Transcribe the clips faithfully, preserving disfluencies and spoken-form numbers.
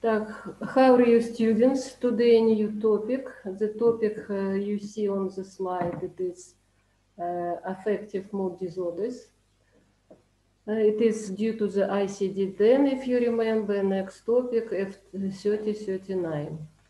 Так, how are you students? Today new topic. The topic uh, you see on the slide, it is uh, affective mood disorders. Uh, it is due to the I C D ten, if you remember. Next topic, F thirty thirty-nine.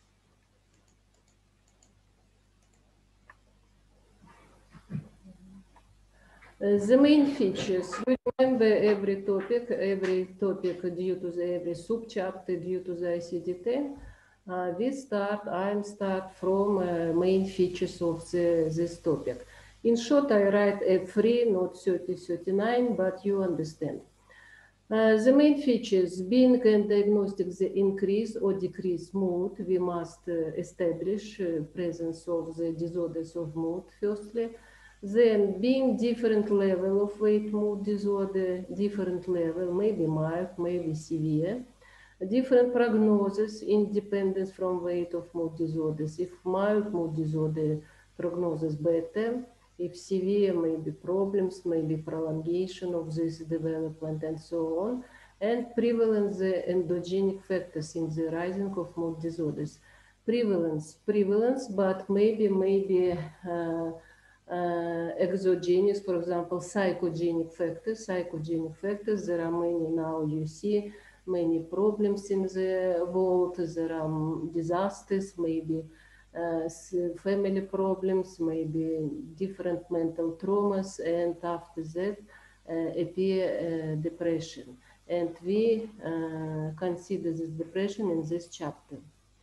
Uh, the main features, we remember every topic, every topic due to the every subchapter due to the I C D ten. Uh, we start, I'm start from uh, main features of the, this topic. In short, I write F three, not thirty thirty-nine, but you understand. Uh, the main features, being and diagnostic the increase or decrease mood, we must uh, establish uh, presence of the disorders of mood, firstly. Then, being different level of weight mood disorder, different level, maybe mild, maybe severe. Different prognosis, independence from weight of mood disorders. If mild mood disorder, prognosis better. If severe, maybe problems, maybe prolongation of this development and so on. And prevalence, the endogenic factors in the rising of mood disorders. Prevalence, prevalence, but maybe, maybe uh, uh, exogenous, for example, psychogenic factors. Psychogenic factors, there are many now, you see, many problems in the world, there are disasters, maybe uh, family problems, maybe different mental traumas, and after that uh, appear uh, depression. And we uh, consider this depression in this chapter.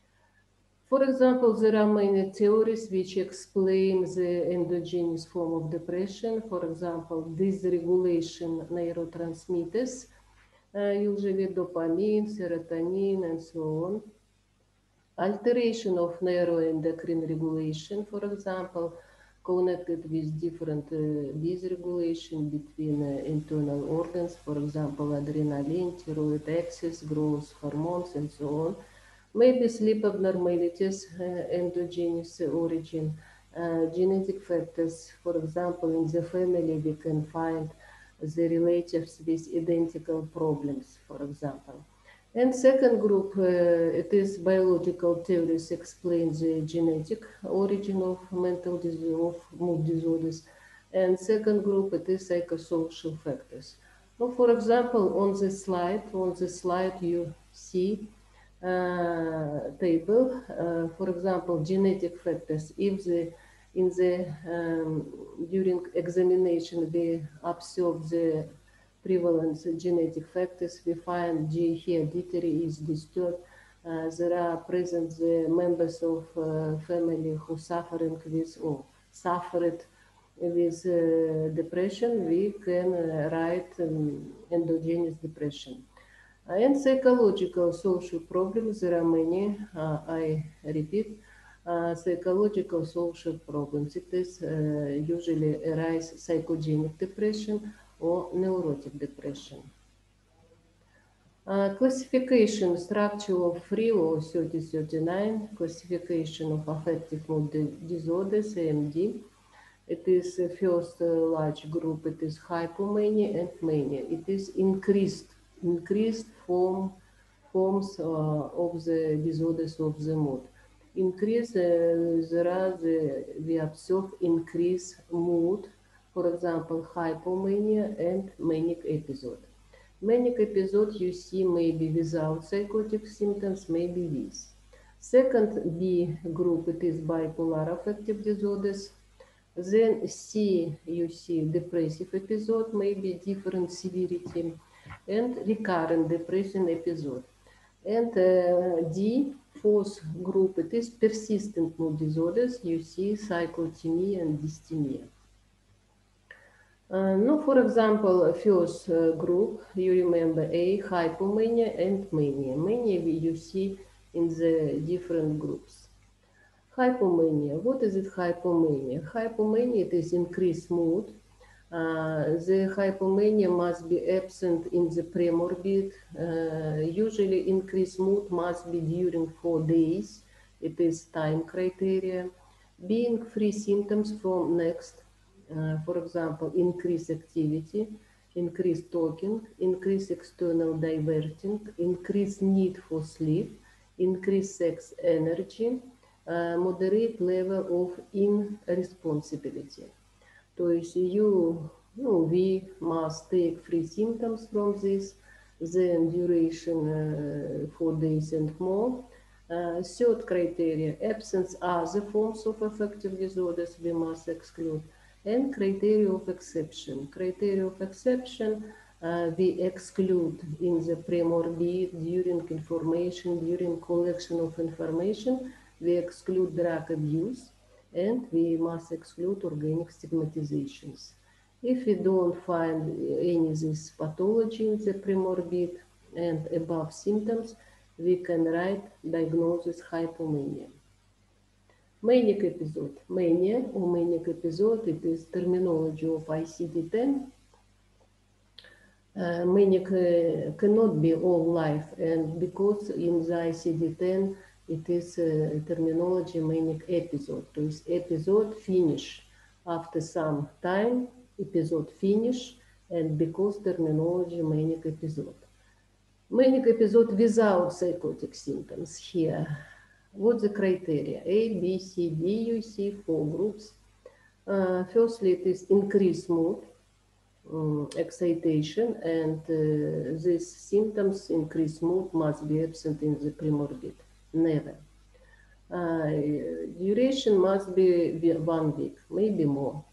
For example, there are many theories which explain the endogenous form of depression. For example, dysregulation neurotransmitters, uh, usually dopamine, serotonin, and so on. Alteration of neuroendocrine regulation, for example, connected with different uh, dysregulation between uh, internal organs, for example, adrenaline, thyroid axis, growth hormones, and so on. Maybe sleep abnormalities, uh, endogenous origin, uh, genetic factors. For example, in the family, we can find the relatives with identical problems, for example. And second group, uh, it is biological theories explain the genetic origin of mental disorder, of mood disorders. And second group, it is psychosocial factors. Well, for example, on the slide, on the slide you see uh, table, uh, for example, genetic factors. If the in the um, during examination we observe the prevalence genetic factors, we find G hereditary is disturbed. Uh, there are present the members of uh, family who suffering with or suffered with uh, depression. We can uh, write um, endogenous depression. And psychological social problems, there are many, uh, I repeat, uh, psychological social problems. It is uh, usually arise psychogenic depression or neurotic depression. Uh, classification structure of three or thirty thirty-nine, classification of affective mood disorders, A M D. It is uh, first uh, large group, it is hypomania and mania. It is increased, increased form, forms uh, of the disorders of the mood. Increase, uh, there are the, we observe increased mood, for example, hypomania and manic episode. Manic episode you see maybe without psychotic symptoms, maybe with. Second B group, it is bipolar affective disorders. Then C, you see depressive episode, maybe different severity, and recurrent depression episode. And uh, D, fourth group, it is persistent mood disorders. You see cyclothymia and dysthymia. Uh, no, for example, first uh, group, you remember A, hypomania and mania. Mania you see in the different groups. Hypomania. What is it, hypomania? Hypomania, it is increased mood. Uh, the hypomania must be absent in the premorbid. Uh, usually increased mood must be during four days. It is time criteria. Being free symptoms from next, uh, for example, increased activity, increased talking, increased external diverting, increased need for sleep, increased sex energy, uh, moderate level of irresponsibility. То есть you, ну, we must take three symptoms from this, then duration uh, four days and more. Uh, third criteria, absence other forms of affective disorders we must exclude. And criteria of exception. Criteria of exception uh, we exclude in the premorbid, during information, during collection of information, we exclude drug abuse, and we must exclude organic stigmatizations. If we don't find any of this pathology in the premorbid and above symptoms, we can write diagnosis hypomania. Manic episode. Mania or manic episode, it is terminology of I C D ten. Uh, manic uh, cannot be all life, and because in the I C D ten it is uh, terminology manic episode, то есть episode finish after some time, episode finish, and because terminology manic episode. Manic episode without psychotic symptoms here. What the criteria? A, B, C, D, you see four groups. Uh, firstly, it is increased mood, um, excitation, and uh, these symptoms, increased mood, must be absent in the premorbid. Never. Uh, duration must be one week, maybe more.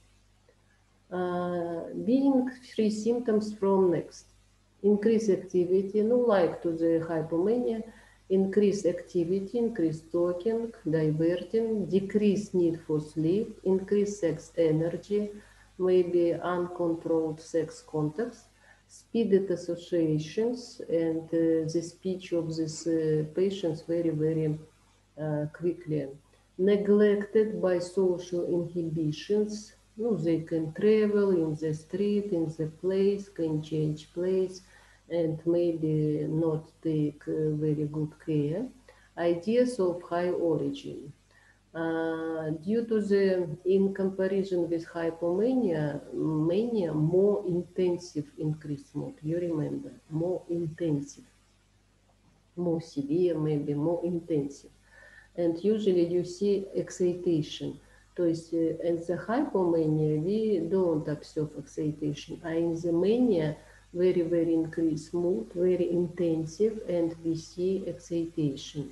Uh, being free symptoms from next. Increase activity, no like to the hypomania, increase activity, increase talking, diverting, decrease need for sleep, increase sex energy, maybe uncontrolled sex contacts, speeded associations, and uh, the speech of these uh, patients very, very uh, quickly. Neglected by social inhibitions, no, they can travel in the street, in the place, can change place, and maybe not take uh, very good care. Ideas of high origin. Uh, due to the, in comparison with hypomania, mania more intensive increased mood. You remember, more intensive, more severe, maybe more intensive. And usually you see excitation. То есть uh, in the hypomania we don't observe excitation, and in the mania very, very increased mood, very intensive, and we see excitation.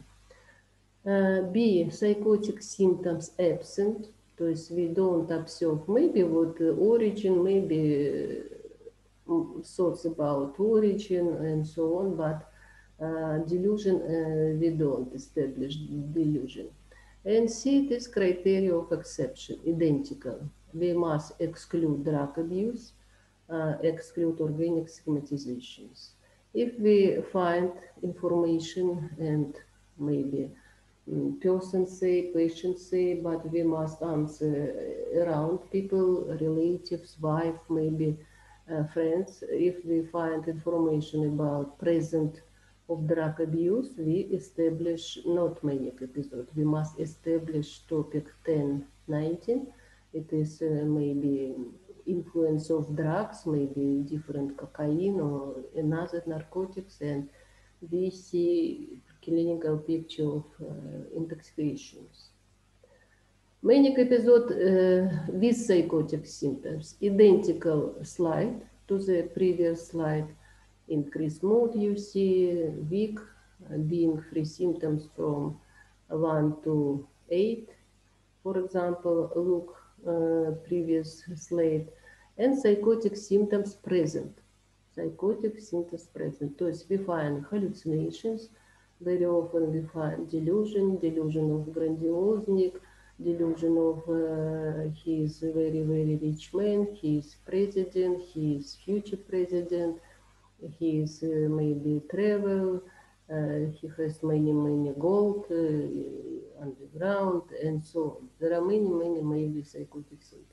Uh, B, psychotic symptoms absent, то есть we don't observe maybe what uh, origin, maybe uh, thoughts about origin and so on, but uh, delusion, uh, we don't establish delusion. And C, it is criteria of exception, identical. We must exclude drug abuse, uh, exclude organic stigmatizations. If we find information and maybe um, person say, patient say, but we must answer around people, relatives, wife, maybe uh, friends. If we find information about present of drug abuse, we establish not manic episode. We must establish topic ten nineteen. It is uh, maybe influence of drugs, maybe different cocaine or another narcotics, and we see clinical picture of uh, intoxications. Manic episode uh, with psychotic symptoms, identical slide to the previous slide. Increased mood, you see, weak, uh, being free symptoms from one to eight, for example, look uh, previous slide, and psychotic symptoms present. Psychotic symptoms present. То есть we find hallucinations, very often we find delusion, delusion of grandiosnik, delusion of uh, he is a very, very rich man, he is president, he is future president, he is uh, maybe travel, uh, he has many, many gold uh, underground, and so on. There are many, many, maybe psychotic symptoms.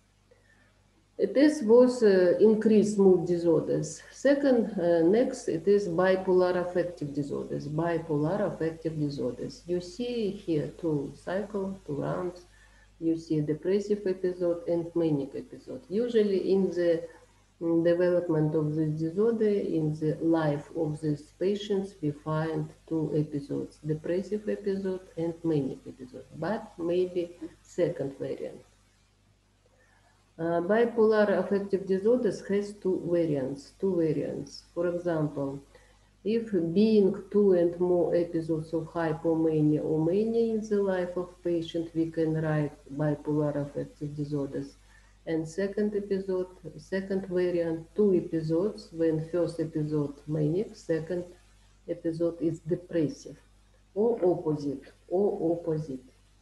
This was uh, increased mood disorders. Second, uh, next, it is bipolar affective disorders. Bipolar affective disorders. You see here two cycle, two rounds. You see depressive episode and manic episode. Usually in the development of this disorder in the life of these patients, we find two episodes, depressive episode and manic episode, but maybe second variant. Uh, bipolar affective disorders has two variants, two variants. For example, if being two and more episodes of hypomania or mania in the life of patient, we can write bipolar affective disorders. And second episode, second variant, two episodes, when first episode manic, second episode is depressive, or opposite, or opposite.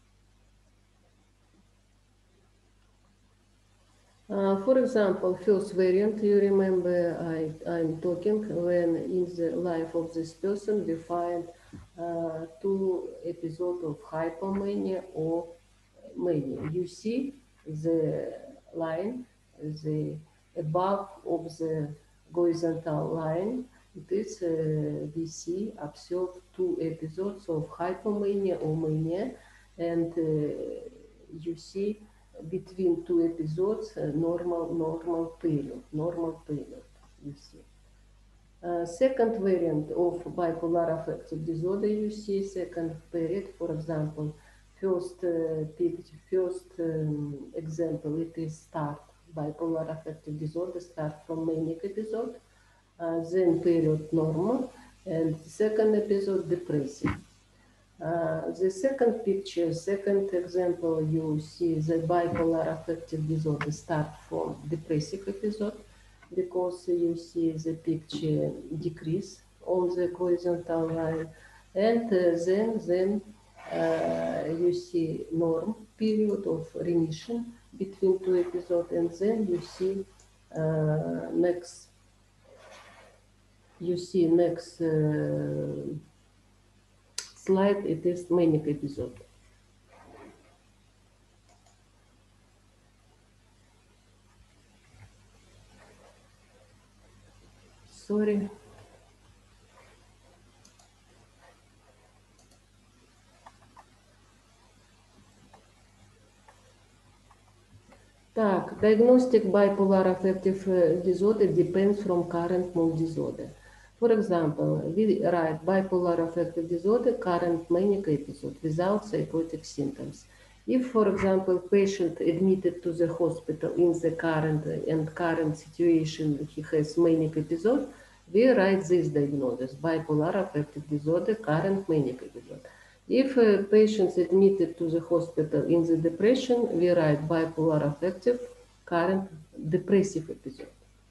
Uh, for example, first variant, you remember I, I'm talking when in the life of this person we find uh, two episodes of hypomania or mania. You see the line, the above of the horizontal line, it is uh, we see, observe two episodes of hypomania or mania, and uh, you see between two episodes uh, normal normal period, normal period, you see. Uh, second variant of bipolar affective disorder, you see second period, for example, first uh, picture, first um, example, it is start bipolar affective disorder, start from manic episode, uh, then period normal, and second episode depressive. Uh, the second picture, second example, you see the bipolar affective disorder start from depressive episode, because you see the picture decrease on the horizontal line, and uh, then then uh, you see norm period of remission between two episodes, and then you see uh, next you see next uh, slide, it is manic episode. Sorry. Так, diagnostic bipolar affective uh, disorder depends from current mood disorder. For example, we write bipolar affective disorder, current manic episode without psychotic symptoms. If, for example, patient admitted to the hospital in the current and current situation, he has manic episode, we write this diagnosis, bipolar affective disorder, current manic episode. If a patient is admitted to the hospital in the depression, we write bipolar affective current depressive episode.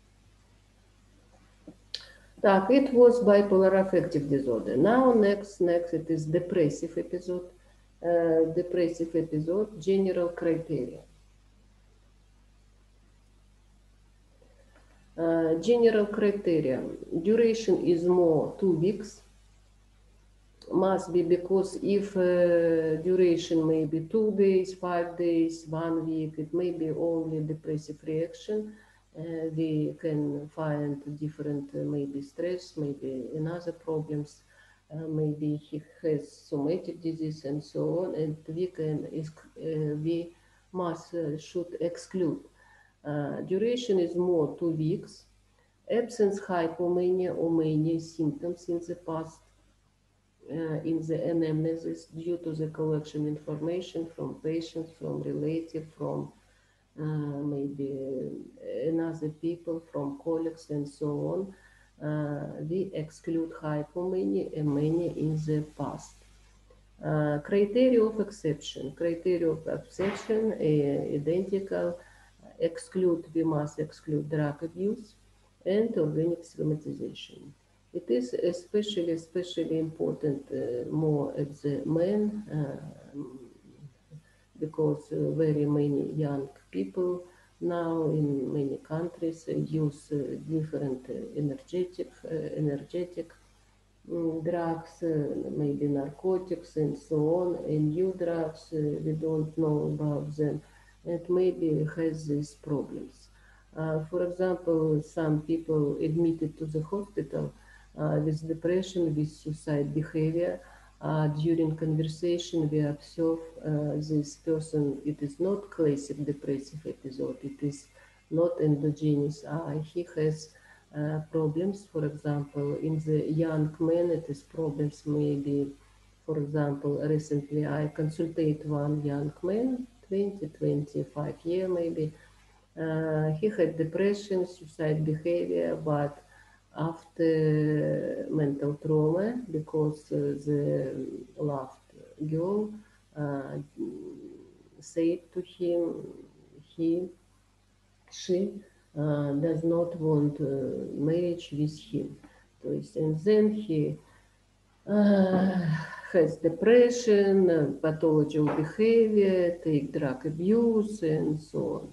Так, it was bipolar affective disorder. Now next, next it is depressive episode. Uh, depressive episode, general criteria. Uh, general criteria. Duration is more two weeks. Must be, because if uh, duration may be two days, five days, one week, it may be only depressive reaction. Uh, we can find different, uh, maybe stress, maybe another problems, uh, maybe he has somatic disease and so on, and we can, uh, we must, uh, should exclude. Uh, duration is more two weeks. Absence hypomania or mania symptoms in the past. Uh, in the anamnesis due to the collection information from patients, from relative, from uh, maybe another people, from colleagues and so on. Uh, we exclude hypomania and mania in the past. Uh, criteria of exception. Criteria of exception uh, identical. Exclude, we must exclude drug abuse and organic stigmatization. It is especially, especially important uh, more at the men, uh, because uh, very many young people now in many countries uh, use uh, different uh, energetic, uh, energetic um, drugs, uh, maybe narcotics and so on, and new drugs, uh, we don't know about them, and maybe has these problems. Uh, for example, some people admitted to the hospital uh, with depression, with suicide behavior. Uh, during conversation, we observe uh, this person, it is not classic depressive episode, it is not endogenous. Uh, he has uh, problems, for example, in the young men, it is problems maybe, for example, recently I consulted one young man, twenty, twenty-five year maybe. Uh, he had depression, suicide behavior, but after mental trauma, because uh, the loved girl uh, said to him, he, she uh, does not want uh, marriage with him. То есть, and then he uh, has depression, uh, pathological behavior, take drug abuse, and so on.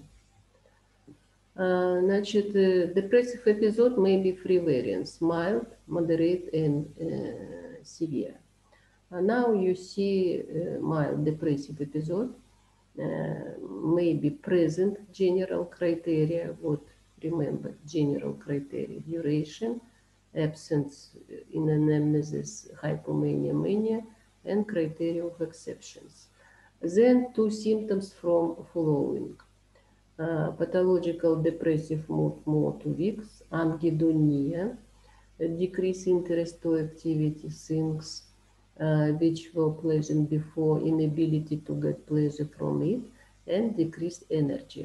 Uh, значит, uh, depressive episode may be three variants: mild, moderate, and uh, severe. Uh, now you see uh, mild depressive episode uh, may be present general criteria. What remember general criteria: duration, absence in anamnesis, hypomania, mania, and criteria of exceptions. Then two symptoms from following. Uh, pathological depressive mood more two weeks, anhedonia, decrease interest to activity, things uh, which were pleasant before, inability to get pleasure from it, and decreased energy.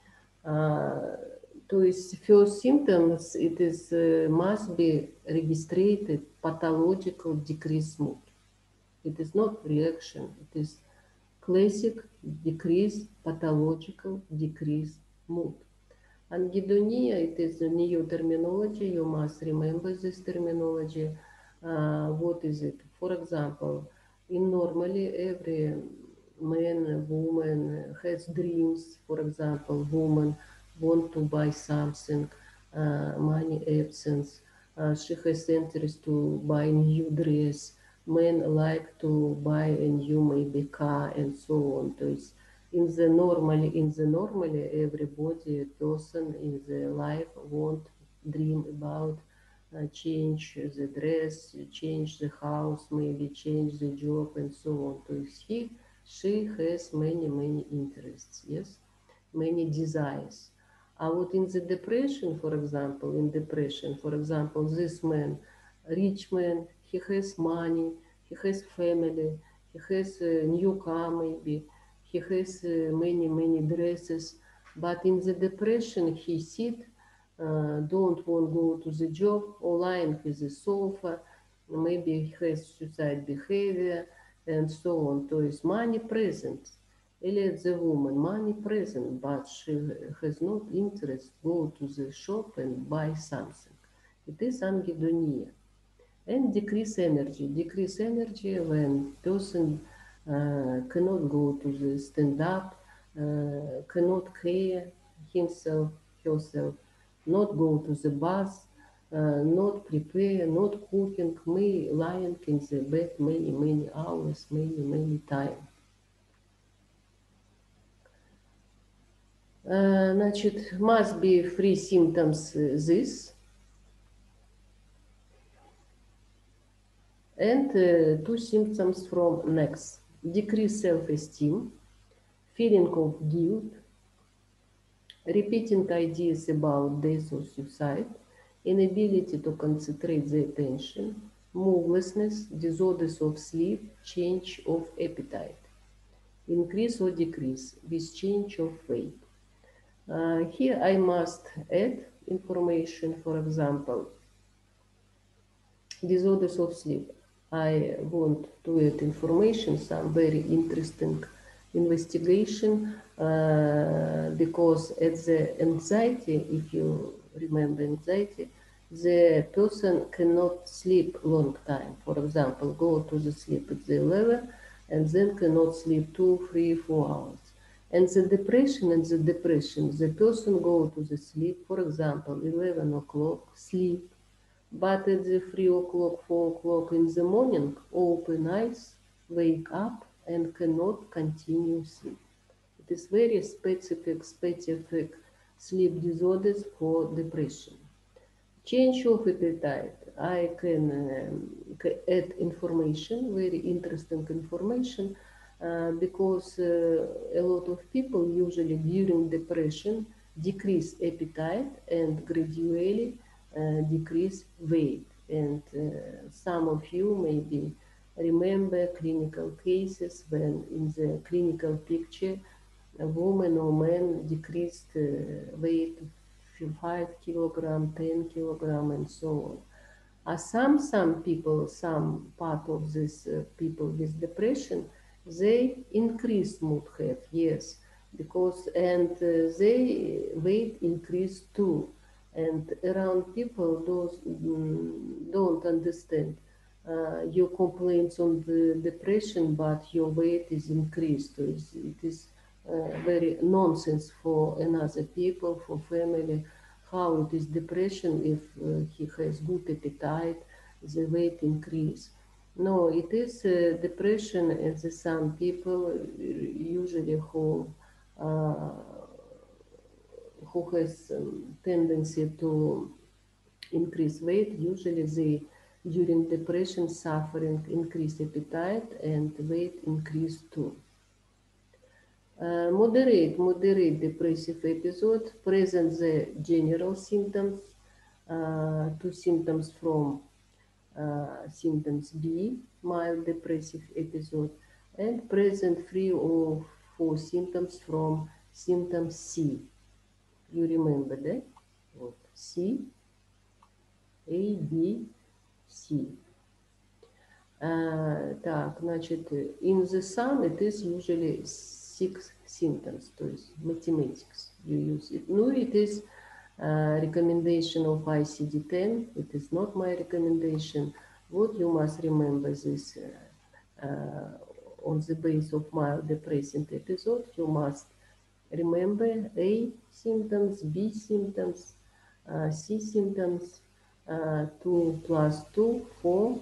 Uh, то есть first symptoms, it is uh, must be registered pathological decreased mood. It is not reaction, it is classic decrease, pathological decrease mood. Anhedonia, it is a new terminology, you must remember this terminology. Uh, what is it? For example, in normally every man, woman has dreams. For example, woman want to buy something, uh, money absence. Uh, she has interest to buy new dress. Men like to buy a new maybe car and so on. То есть in the normally, in the normally, everybody person in the life want dream about uh, change the dress, change the house, maybe change the job and so on. So he, she has many, many interests, yes, many desires. А вот in the depression, for example, in depression, for example, this man, rich man, he has money, he has family, he has a new car maybe, he has uh, many, many dresses, but in the depression he sit, uh, don't want go to the job, or lying with the sofa, maybe he has suicide behavior, and so on. То есть money present. Или the woman, money present, but she has not interest go to the shop and buy something. It is anhedonia. And decrease energy. Decrease energy when person uh, cannot go to the stand-up, uh, cannot care himself, herself, not go to the bus, uh, not prepare, not cooking, may lying in the bed many, many hours, many, many time. Uh, значит, must be three symptoms uh, this, and uh, two symptoms from next. Decrease self-esteem, feeling of guilt, repeating ideas about death or suicide, inability to concentrate the attention, movelessness, disorders of sleep, change of appetite, increase or decrease with change of weight. Uh, here I must add information, for example, disorders of sleep. I want to add information, some very interesting investigation, uh, because at the anxiety, if you remember anxiety, the person cannot sleep long time. For example, go to the sleep at the eleven and then cannot sleep two, three, four hours. And the depression and the depression, the person go to the sleep, for example, eleven o'clock, sleep, but at the three o'clock, four o'clock in the morning, open eyes, wake up, and cannot continue sleep. It is very specific, specific sleep disorders for depression. Change of appetite. I can um, add information, very interesting information, uh, because uh, a lot of people usually during depression decrease appetite and gradually uh, decrease weight. And uh, some of you maybe remember clinical cases when in the clinical picture a woman or man decreased uh, weight five kilogram, ten kilogram, and so on. Uh, some some people, some part of these uh, people with depression, they increased mood have, yes, because and uh, they weight increased too, and around people those mm, don't understand. Uh, your complaints on the depression, but your weight is increased. So it's, it is uh, very nonsense for another people, for family, how it is depression if uh, he has good appetite, the weight increase. No, it is uh, depression, and the some people uh, usually who uh, who has um, tendency to increase weight, usually they during depression suffering increased appetite and weight increase too. Uh, moderate, moderate depressive episode present the general symptoms, uh, two symptoms from uh, symptoms B, mild depressive episode, and present three or four symptoms from symptom C. You remember that? Вот. C, A, B, C. Uh, так, значит, in the sum it is usually six symptoms, то есть mathematics you use it. No, it is uh, recommendation of I C D ten, it is not my recommendation. What you must remember this uh, uh, on the base of mild depressive episode, you must remember A symptoms, B symptoms, uh, C symptoms, uh, two plus two, four,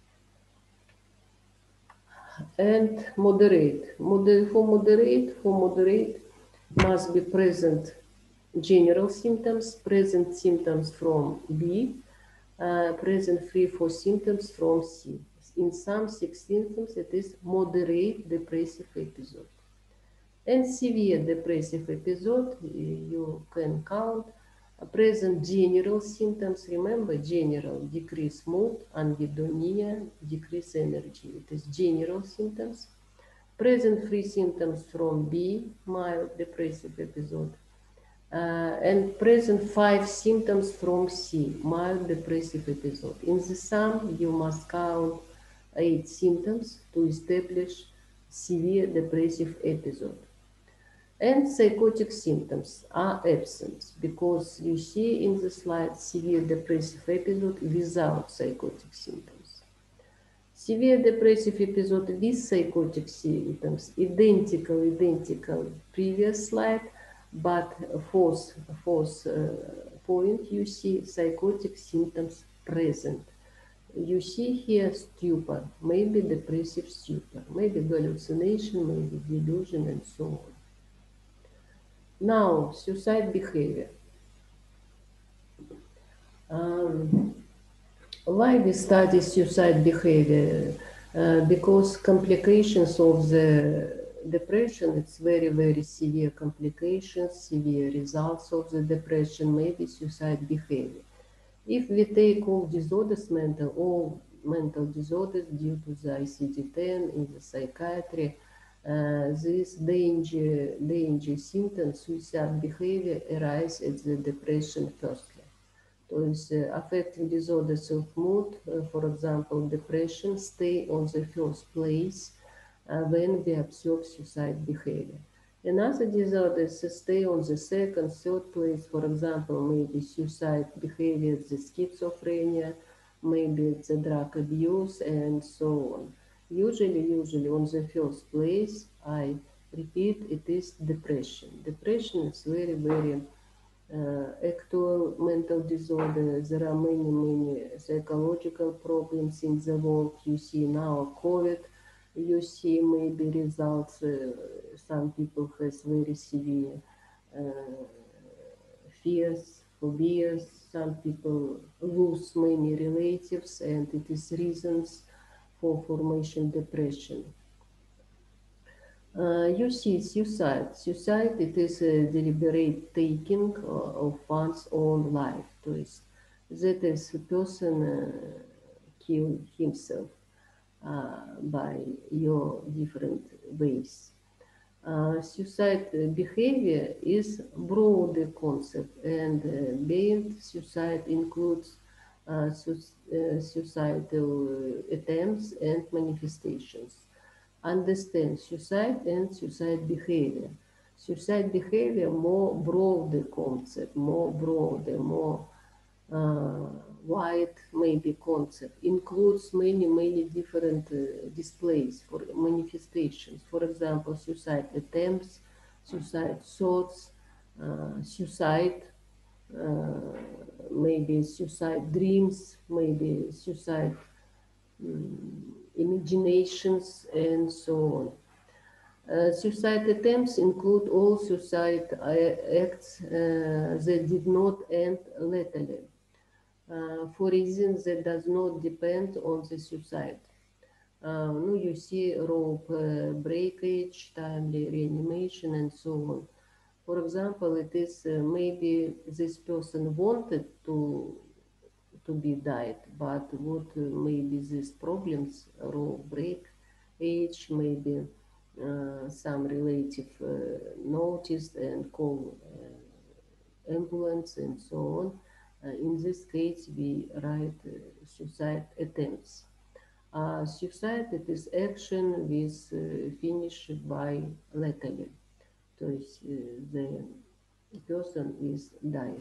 and moderate. Moder for moderate, for moderate must be present general symptoms, present symptoms from B, uh, present three, four symptoms from C. In some six symptoms, it is moderate depressive episode. And severe depressive episode, you can count present general symptoms. Remember, general, decrease mood, anhedonia, decrease energy. It is general symptoms. Present three symptoms from B, mild depressive episode. Uh, and present five symptoms from C, mild depressive episode. In the sum, you must count eight symptoms to establish severe depressive episode. And psychotic symptoms are absent because you see in the slide severe depressive episode without psychotic symptoms. Severe depressive episode with psychotic symptoms, identical, identical previous slide, but fourth, fourth uh, point you see psychotic symptoms present. You see here stupor, maybe depressive stupor, maybe hallucination, maybe delusion, and so on. Now, suicide behavior. Um, why we study suicide behavior? Uh, because complications of the depression, it's very, very severe complications, severe results of the depression, maybe suicide behavior. If we take all disorders, mental, all mental disorders due to the I C D ten in the psychiatry, Uh, these danger, danger symptoms, suicide behavior arise at the depression firstly. So it's, uh, affecting disorders of mood, uh, for example, depression, stay on the first place uh, when we observe suicide behavior. Another disorders stay on the second, third place, for example, maybe suicide behavior, the schizophrenia, maybe the drug abuse, and so on. Usually, usually on the first place, I repeat, it is depression. Depression is very, very uh, actual mental disorder. There are many, many psychological problems in the world. You see now COVID, you see maybe results, uh, some people has very severe uh, fears, phobias, some people lose many relatives, and it is reasons for formation depression. Uh, you see, suicide. Suicide, it is a deliberate taking uh, of one's own life. То есть, that is a person uh, kill himself uh, by your different ways. Uh, suicide behavior is broader concept, and uh, beyond suicide includes uh, su- uh, suicidal attempts and manifestations. Understand suicide and suicide behavior. Suicide behavior more broader concept, more broader, more uh, wide maybe concept, includes many, many different uh, displays for manifestations. For example, suicide attempts, suicide thoughts, uh, suicide, uh, maybe suicide dreams, maybe suicide um, imaginations, and so on. Uh, suicide attempts include all suicide uh, acts uh, that did not end letally uh, for reasons that does not depend on the suicide. Uh, no, you see rope uh, breakage, timely reanimation, and so on. For example, it is uh, maybe this person wanted to to be died, but what uh, maybe these problems, rope break, age, maybe uh, some relative uh, noticed and call uh, ambulance and so on. Uh, in this case, we write uh, suicide attempts. Uh, suicide it is action with uh, finish by letally, то есть uh, the person is died.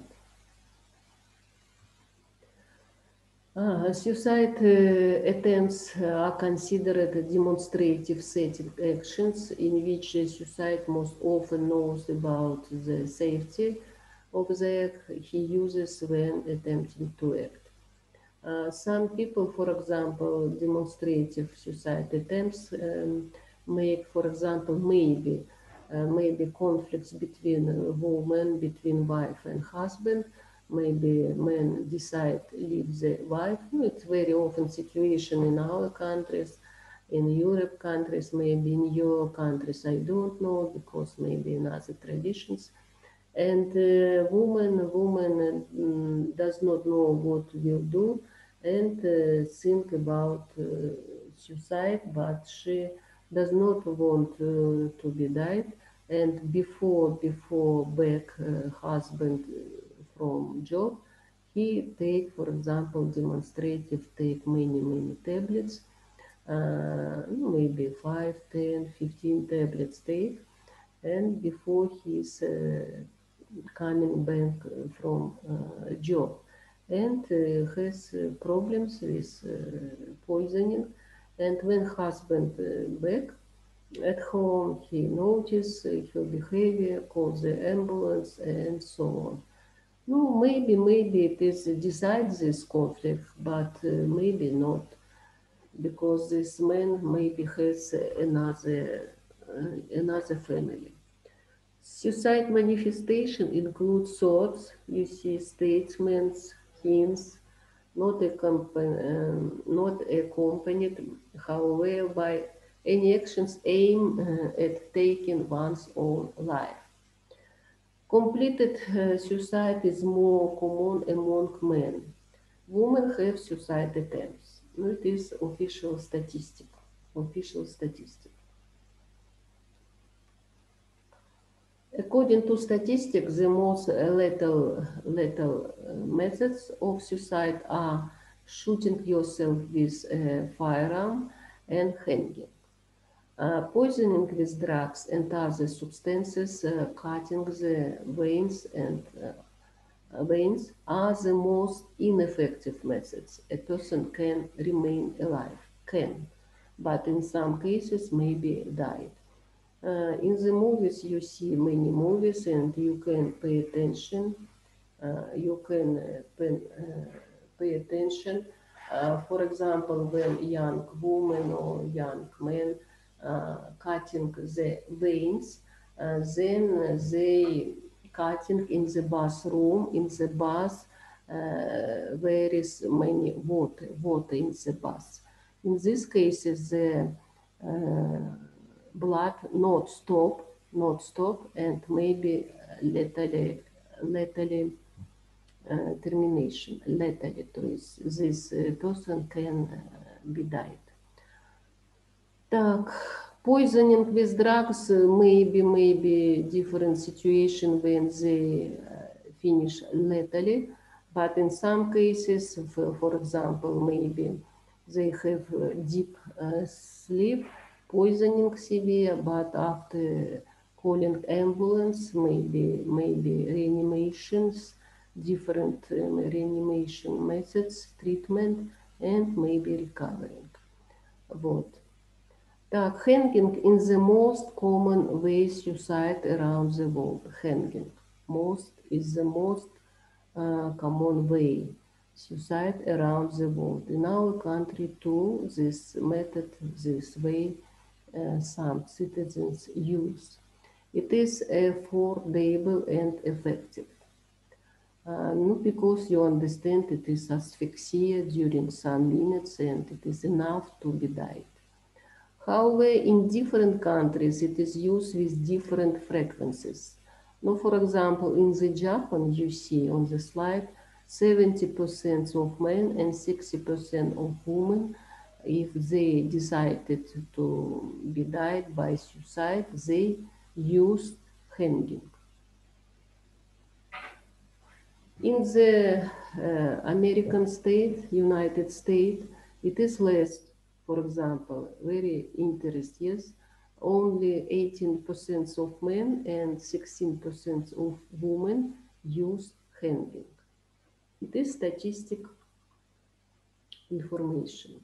Uh, suicide uh, attempts uh, are considered demonstrative setting actions in which a suicide most often knows about the safety of the act he uses when attempting to act. Uh, some people, for example, demonstrative suicide attempts um, make, for example, maybe uh, maybe conflicts between a woman, between wife and husband. Maybe men decide leave the wife. It's very often situation in our countries, in Europe countries, maybe in your countries. I don't know because maybe in other traditions. And uh, woman, woman uh, does not know what will do and uh, think about uh, suicide, but she does not want uh, to be died. And before before back uh, husband from job, he take, for example, demonstrative take many many tablets, uh, maybe five, ten, fifteen tablets take, and before he's uh, coming back from uh, job and uh, has uh, problems with uh, poisoning. And when husband uh, back at home, he notice uh, her behavior, calls the ambulance, and so on. No, maybe maybe it is decide this conflict, but uh, maybe not, because this man maybe has another uh, another family. Suicide manifestation includes thoughts, you see, statements, hints, not, accompan- um, not accompanied, however, by any actions aimed uh, at taking one's own life. Completed uh, suicide is more common among men. Women have suicide attempts. No, it is official statistic. Official statistic. According to statistics, the most lethal, lethal uh, methods of suicide are shooting yourself with a firearm and hanging. Uh, poisoning with drugs and other substances, uh, cutting the veins and uh, veins are the most ineffective methods. A person can remain alive, can, but in some cases maybe die. Uh, in the movies, you see many movies, and you can pay attention. Uh, you can uh, pay, uh, pay attention. Uh, for example, when young woman or young man uh, cutting the veins, uh, then they cutting in the bathroom, in the bath, uh, there is many water, water in the bath. In these cases, the uh, blood not stop, not stop, and maybe lethally, lethally uh, termination, lethally, то есть this uh, person can uh, be died. Так, poisoning with drugs, maybe, maybe different situation when they uh, finish lethally, but in some cases, for, for example, maybe they have uh, deep uh, sleep, poisoning severe, but after calling ambulance, maybe, maybe reanimations, different um, reanimation methods, treatment, and maybe recovering. Вот. Так, hanging in the most common way suicide around the world. Hanging. Most is the most uh, common way suicide around the world. In our country too, this method, this way, uh, some citizens use. It is affordable and effective. Uh, not because you understand it is asphyxia during some minutes and it is enough to be died. However, in different countries, it is used with different frequencies. Now, for example, in the Japan, you see on the slide, seventy percent of men and sixty percent of women, if they decided to be died by suicide, they use hanging. In the uh, American state, United States, it is less. For example, very interesting, yes, only eighteen percent of men and sixteen percent of women use hanging. It is statistic information.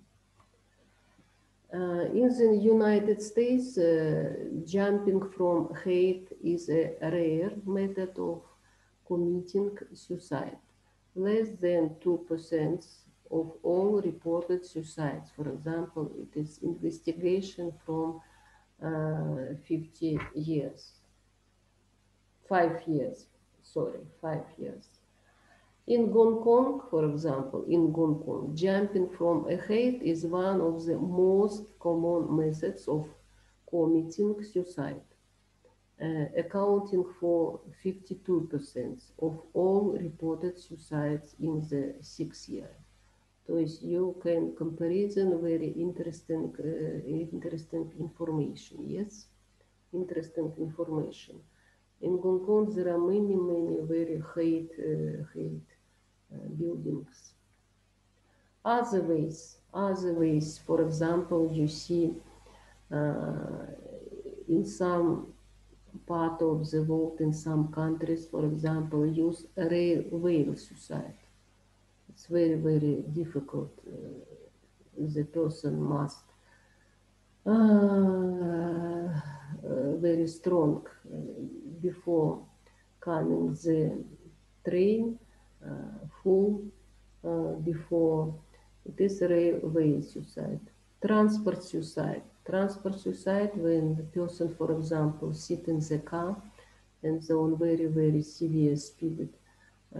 Uh, in the United States, uh, jumping from height is a rare method of committing suicide. Less than two percent of all reported suicides. For example, it is investigation from uh, fifty years, five years, sorry, five years. In Hong Kong, for example, in Hong Kong, jumping from a height is one of the most common methods of committing suicide, uh, accounting for fifty-two percent of all reported suicides in the sixth year. То есть you can comparison very interesting, uh, interesting information, yes? Interesting information. In Hong Kong, there are many, many very height, uh, height uh, buildings. Other ways, other ways, for example, you see uh, in some part of the world, in some countries, for example, use railway suicide. It's very, very difficult. Uh, the person must uh, uh, very strong uh, before coming the train uh, full uh, before it is railway suicide. Transport suicide. Transport suicide when the person, for example, sit in the car and so on very, very severe speed, uh,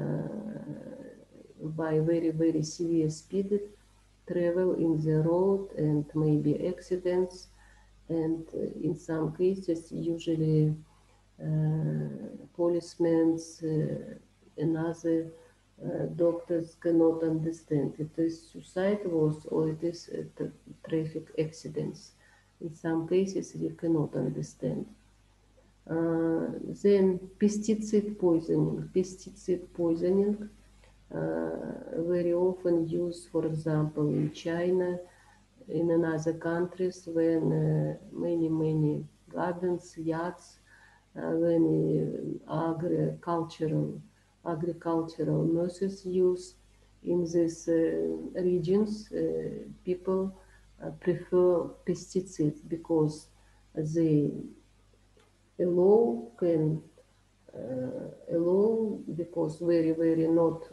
by very, very severe speed, travel in the road and maybe accidents, and uh, in some cases usually uh, policemen uh, and other uh, doctors cannot understand it is suicide was or it is uh, traffic accidents. In some cases you cannot understand. Uh, then pesticide poisoning. Pesticide poisoning uh, very often used, for example, in China, in another countries when uh, many, many gardens, yachts, uh, when uh, agricultural, agricultural nurses use in these uh, regions, uh, people uh, prefer pesticides because they allow can uh, allow because very, very not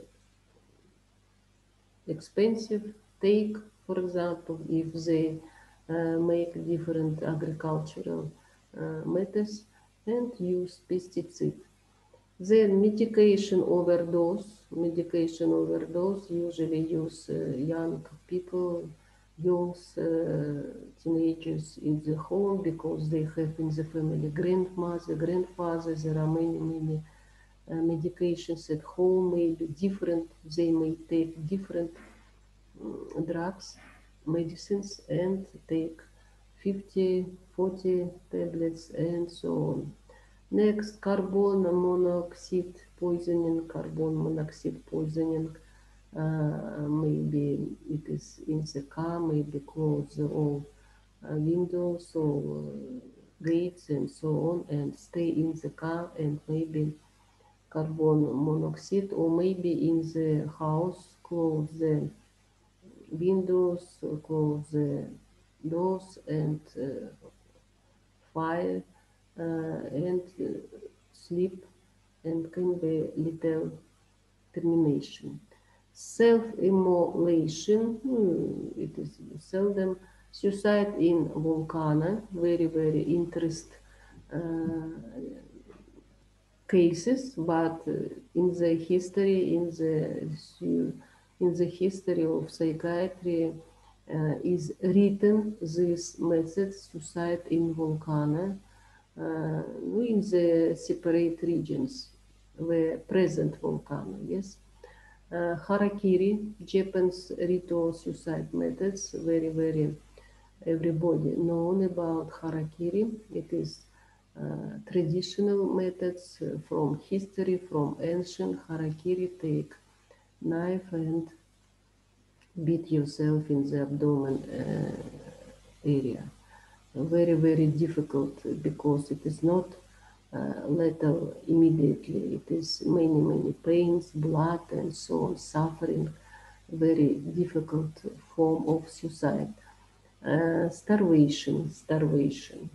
expensive take, for example, if they uh, make different agricultural uh, methods and use pesticides. Then medication overdose. Medication overdose usually use uh, young people, youth, uh, teenagers in the home because they have in the family grandmother, grandfather. There are many, many uh, medications at home, maybe different. They may take different um, drugs, medicines, and take fifty, forty tablets, and so on. Next, carbon monoxide poisoning, carbon monoxide poisoning. Uh, maybe it is in the car, maybe close all uh, windows or uh, gates and so on, and stay in the car, and maybe carbon monoxide, or maybe in the house, close the windows, close the doors, and uh, fire, uh, and uh, sleep, and can be little termination. Self-immolation, hmm, it is seldom. Suicide in volcano, very, very interest uh, cases, but uh, in the history, in the in the history of psychiatry, uh, is written this method, suicide in volcano, uh, in the separate regions where present volcano, yes. Uh, harakiri, Japan's ritual suicide methods, very, very everybody known about harakiri. It is uh, traditional methods uh, from history, from ancient. Harakiri, take knife and beat yourself in the abdomen uh, area. Very, very difficult because it is not uh, lethal immediately. It is many, many pains, blood, and so on, suffering. Very difficult form of suicide. Uh, starvation, starvation.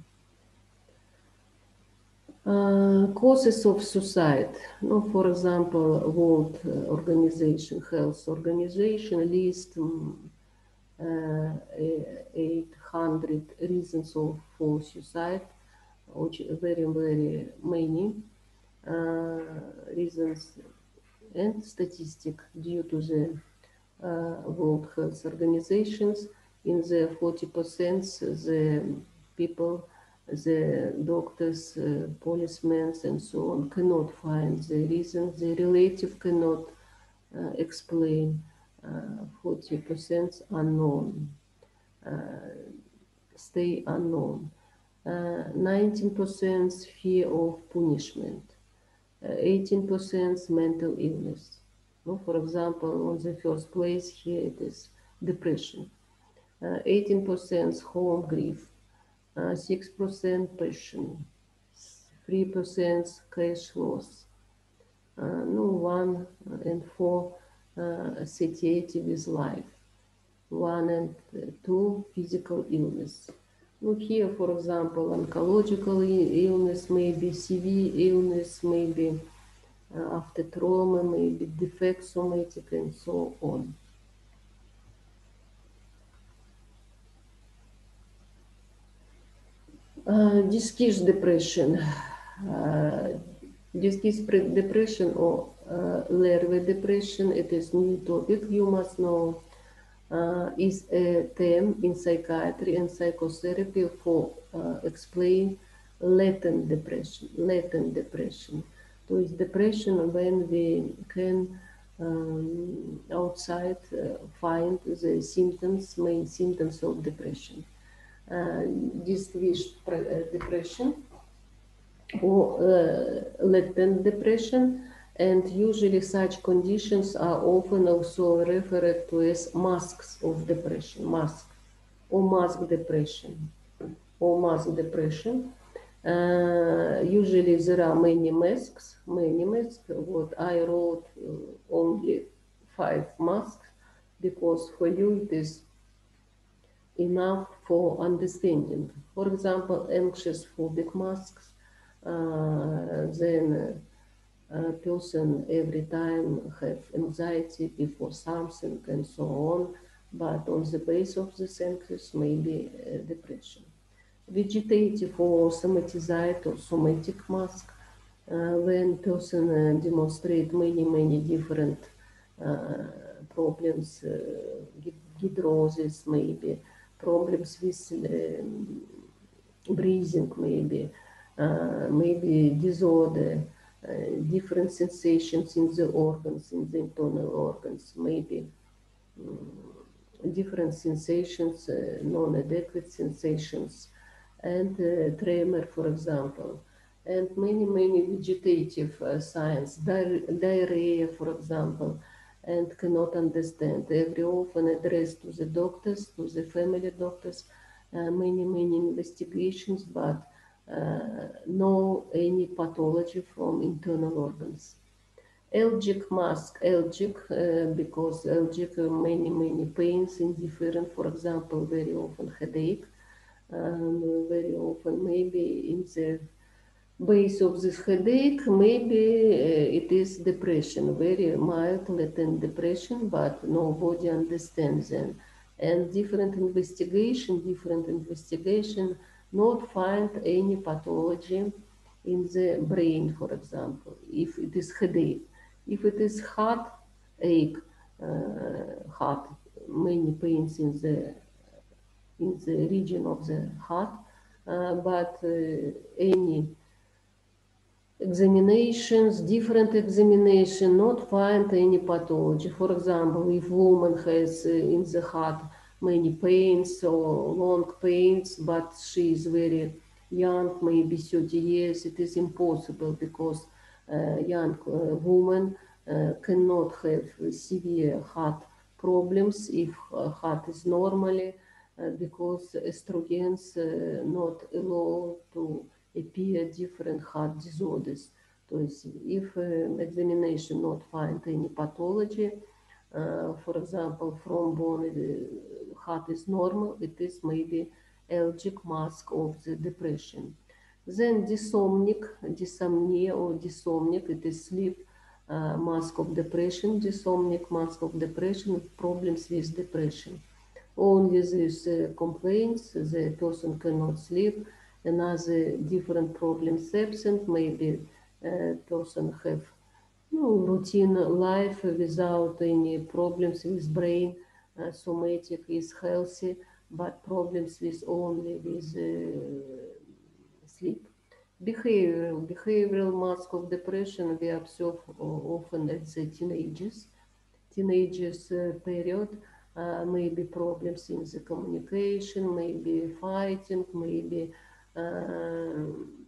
Uh, causes of suicide. No, for example, World Organization, Health Organization list um, uh, eight hundred reasons of, for suicide, which are very, very many uh, reasons and statistic due to the uh, World Health Organizations. In the forty percent, the people, the doctors, uh, policemen, and so on, cannot find the reason. The relative cannot uh, explain. Uh, forty percent unknown, uh, stay unknown. Uh, nineteen percent fear of punishment. Uh, eighteen percent mental illness. No, for example, on the first place here it is depression. Uh, eighteen percent home grief. Uh, six percent passion. three percent cash loss. Uh, no, one and four uh, satiety with life. One and two physical illness. Look here, for example, oncological illness, maybe severe illness, maybe uh, after trauma, maybe defect somatic, and so on. Uh, Discuss depression. Uh, discuss depression or uh, larvae depression, it is new topic, you must know. Uh, is a term in psychiatry and psychotherapy for uh, explain latent depression. Latent depression. So it's depression when we can um, outside uh, find the symptoms, main symptoms of depression. Uh, distinguished uh, depression or uh, latent depression, and usually such conditions are often also referred to as masks of depression, mask or mask depression or mask depression. Uh, usually there are many masks, many masks. What I wrote uh, only five masks because for you it is enough for understanding. For example, anxious phobic masks, uh, then a person every time have anxiety before something and so on, but on the base of this anxious maybe uh, depression. Vegetative or somatized or somatic mask, uh, when person uh, demonstrate many, many different uh, problems, uh, hydrosis, maybe problems with um, breathing, maybe, uh, maybe disorder, uh, different sensations in the organs, in the internal organs, maybe um, different sensations, uh, non-adequate sensations, and uh, tremor, for example, and many, many vegetative uh, signs, di- diarrhea, for example, and cannot understand. Every often addressed to the doctors, to the family doctors, uh, many, many investigations, but uh, no any pathology from internal organs. Algic mask, algic, uh, because algic uh, many, many pains indifferent, for example, very often headache, and very often maybe in the base of this headache, maybe uh, it is depression, very mild latent depression, but nobody understands them. And different investigation, different investigation, not find any pathology in the brain, for example, if it is headache. If it is heart ache, uh, heart, many pains in the in the region of the heart, uh, but uh, any examinations, different examination, not find any pathology. For example, if woman has uh, in the heart many pains or long pains, but she is very young, maybe thirty years, it is impossible because uh, young uh, woman uh, cannot have severe heart problems if uh, heart is normally uh, because estrogens uh, not allow to appear different heart disorders. So if uh, examination not find any pathology, uh, for example, from bone uh, heart is normal, it is maybe algic mask of the depression. Then dysomnic, dysomnia or dysomnic, it is sleep uh, mask of depression, dysomnic mask of depression, problems with depression. Only these uh, complaints, the person cannot sleep, another different problems absent, maybe uh, person have no routine life without any problems with brain, uh, somatic is healthy, but problems with only with uh, sleep. Behavioral, behavioral mask of depression we observe often at the teenagers, teenagers uh, period, uh, maybe problems in the communication, maybe fighting, maybe uh,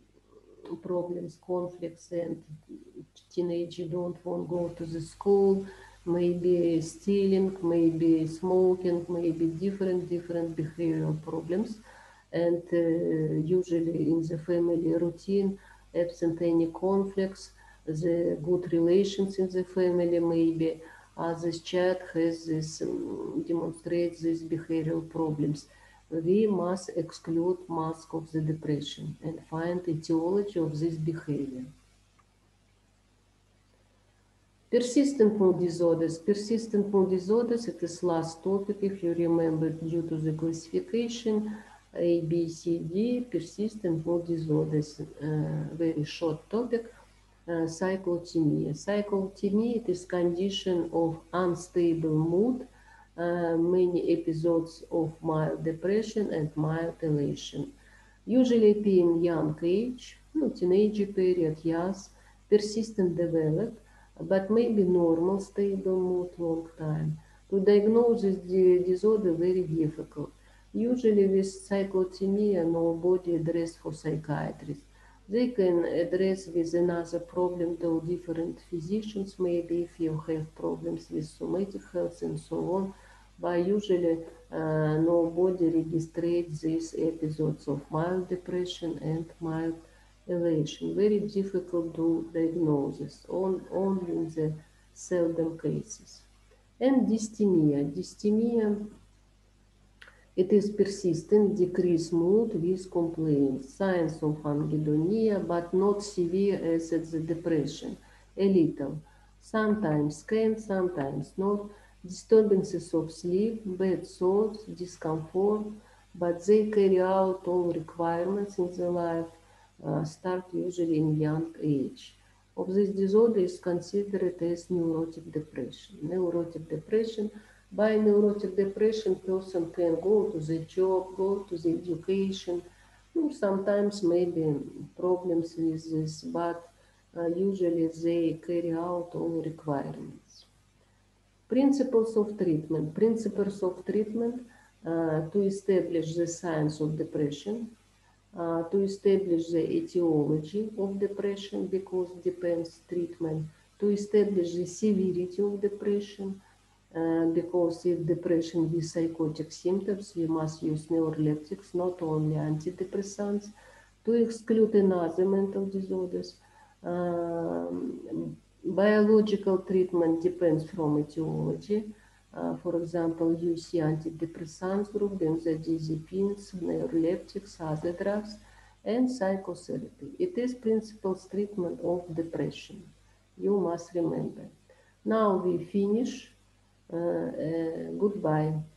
problems, conflicts, and teenager don't want to go to the school, maybe stealing, maybe smoking, maybe different, different behavioral problems. And uh, usually in the family routine, absent any conflicts, the good relations in the family, maybe uh, this child has this, um, demonstrates these behavioral problems. We must exclude mask of the depression and find etiology of this behavior. Persistent mood disorders. Persistent mood disorders, it is last topic, if you remember, due to the classification, A, B, C, D, persistent mood disorders, uh, very short topic, uh, cyclothymia. Cyclothymia, it is condition of unstable mood, uh, many episodes of mild depression and mild elation. Usually appear in young age, no, teenage period, yes, persistent developed, but maybe normal, stable mood long time. To diagnose this disorder very difficult. Usually with cyclothymia, nobody address for psychiatrist. They can address with another problem, though different physicians, maybe if you have problems with somatic health and so on, but usually uh, nobody registrates these episodes of mild depression and mild elation. Very difficult to diagnose, on, only in the seldom cases. And dysthymia. Dysthymia, it is persistent, decreased mood with complaints, signs of anhedonia, but not severe as at the depression, a little. Sometimes can, sometimes not. Disturbances of sleep, bad thoughts, discomfort, but they carry out all requirements in the life, uh, start usually in young age. Of this disorder is considered as neurotic depression. Neurotic depression, By neurotic depression, person can go to the job, go to the education. Hmm, Sometimes maybe problems with this, but uh, usually they carry out all requirements. Principles of treatment. Principles of treatment uh, to establish the science of depression, uh, to establish the etiology of depression, because depends treatment, to establish the severity of depression, uh, because if depression with psychotic symptoms, we must use neuroleptics, not only antidepressants, to exclude another mental disorders. Um, biological treatment depends from etiology. Uh, for example, you see antidepressants group, benzodiazepines, neuroleptics, other drugs, and psychotherapy. It is principles treatment of depression. You must remember. Now we finish. Uh, uh, goodbye.